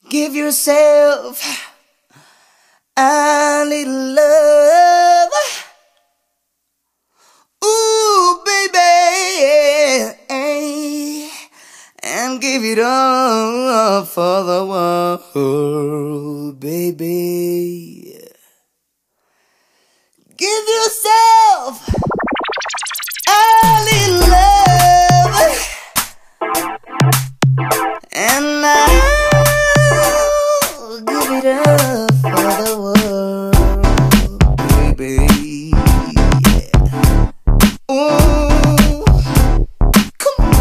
Give yourself a little love. Ooh, baby, and give it all for the world, baby. Give yourself a little love, and I'll give it up for the world, baby. Ooh, come on.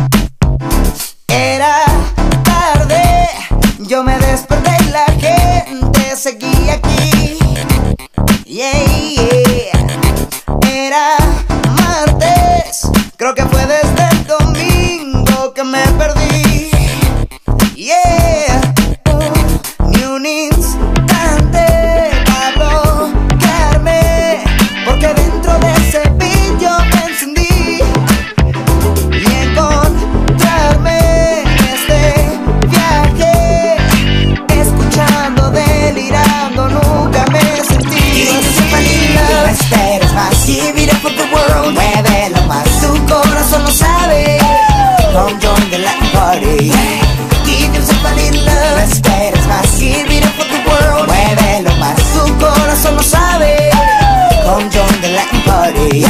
Era tarde, yo me desperté y la gente seguía aquí. Yeah, yeah. Era martes, creo que fue desde el domingo que me perdí. Yeah, ni un instante para bloquearme, porque dentro de ese beat yo me encendí. Y encontrarme en este viaje, escuchando, delirando, nunca me sentí. No esperes más, give it up for the world, muévelo más, tu corazón lo sabe. Come join the Latin party, give yourself a little love. No esperes más, give it up for the world, muévelo más, tu corazón lo sabe. Come join the Latin party.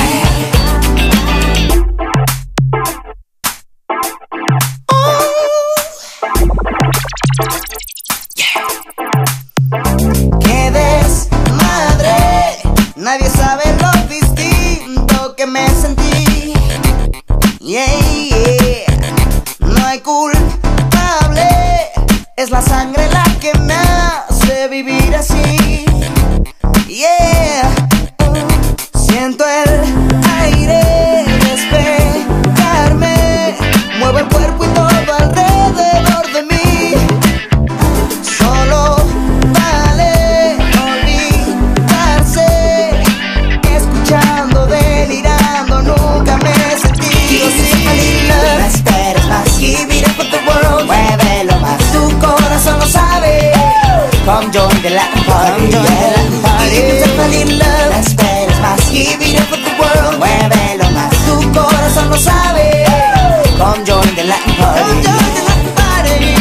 Nadie sabe lo distinto que me sentí. Yeah, yeah. No hay culpable, es la sangre la que me hace vivir así. Yeah, siento el aire despegarme, muevo el cuerpo y todo alrededor de mí. Solo vale olvidarse, escuchando, delirando, nunca me sentí. No esperes más, give it up for the world, muévelo más, tu corazón lo sabe. Come join the Latin party, give yourself a little love. No esperes más, give it up for the world, muévelo más, tu corazón lo sabe. Come join the Latin party, come join the Latin party.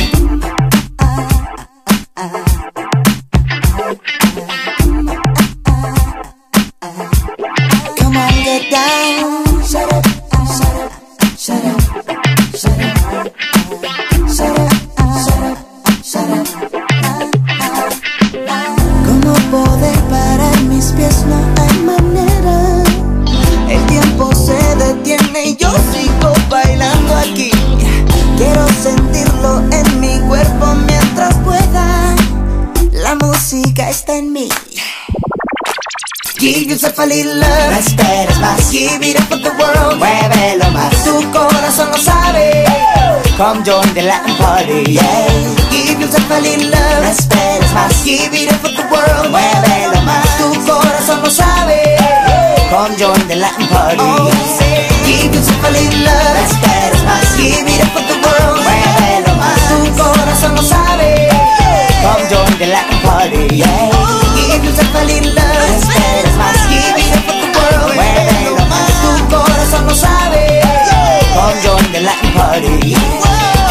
Come on, get down. Shut up, shut up, shut up, shut up, shut up, shut up, shut up. ¿Cómo poder parar mis pies? No hay manera. El tiempo se detiene y yo sigo bailando aquí. Quiero sentirlo en mi cuerpo mientras pueda. La música está en mí. Give yourself a little love, no esperes más, give it up for the world, muévelo más, tu corazón lo sabe. Come join the Latin party, yeah. Give yourself a little love, no esperes más, give it up for the world, muévelo más, tu corazón lo sabe. Come join the Latin party, give yourself a little love, no esperes más, give it up for the world, muévelo más, tu corazón lo sabe. Come join the Latin party, yeah. Give yourself a little love, no esperes más, give it up for the world, muévelo más, tu corazón lo sabe. Come join the Latin party.